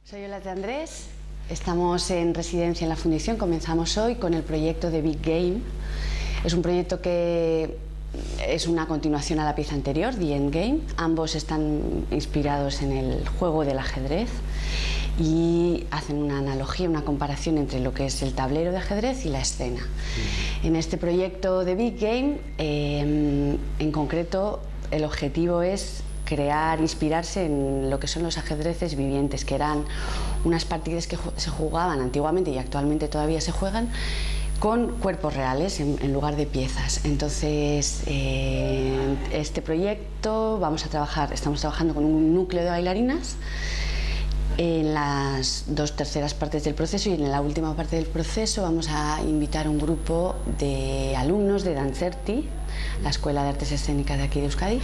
Soy Olate Andrés, estamos en residencia en la Fundición, comenzamos hoy con el proyecto de Big Game. Es un proyecto que es una continuación a la pieza anterior, The Endgame. Ambos están inspirados en el juego del ajedrez y hacen una analogía, una comparación entre lo que es el tablero de ajedrez y la escena. En este proyecto de Big Game, en concreto, el objetivo es crear, inspirarse en lo que son los ajedrezes vivientes, que eran unas partidas que se jugaban antiguamente y actualmente todavía se juegan con cuerpos reales en lugar de piezas. Entonces, este proyecto estamos trabajando con un núcleo de bailarinas en las 2/3 partes del proceso, y en la última parte del proceso vamos a invitar a un grupo de alumnos de Dancerti, la Escuela de Artes Escénicas de aquí de Euskadi,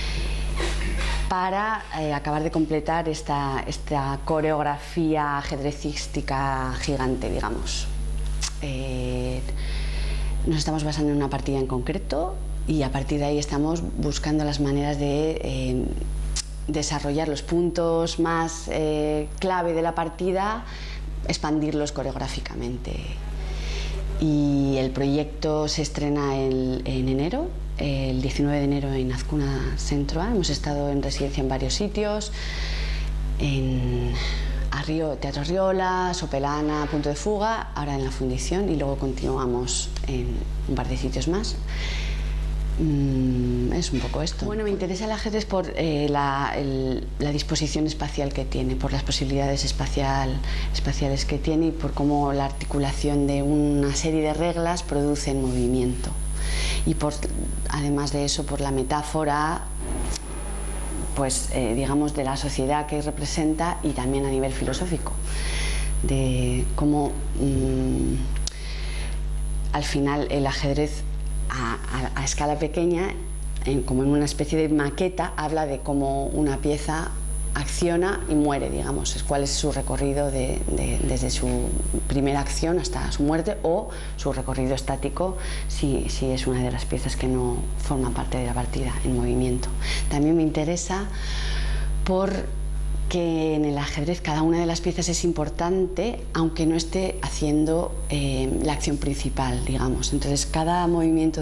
para acabar de completar esta coreografía ajedrecística gigante, digamos. Nos estamos basando en una partida en concreto y a partir de ahí estamos buscando las maneras de desarrollar los puntos más clave de la partida, expandirlos coreográficamente. Y el proyecto se estrena en enero, el 19 de enero en Azkuna Centro A. Hemos estado en residencia en varios sitios, en Teatro Arriola, Sopelana, Punto de Fuga, ahora en la Fundición, y luego continuamos en un par de sitios más. Es un poco esto. Bueno, me interesa el ajedrez por la disposición espacial que tiene, por las posibilidades espaciales que tiene y por cómo la articulación de una serie de reglas produce movimiento. Y además de eso, por la metáfora, pues digamos, de la sociedad que representa, y también a nivel filosófico, de cómo al final el ajedrez a escala pequeña, como en una especie de maqueta, habla de cómo una pieza acciona y muere, digamos, cuál es su recorrido desde su primera acción hasta su muerte, o su recorrido estático si es una de las piezas que no forma parte de la partida en movimiento. También me interesa porque en el ajedrez cada una de las piezas es importante, aunque no esté haciendo la acción principal, digamos. Entonces cada movimiento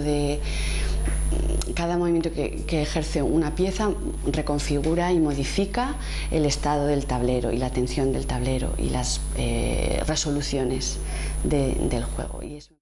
que ejerce una pieza reconfigura y modifica el estado del tablero y la tensión del tablero y las resoluciones del juego.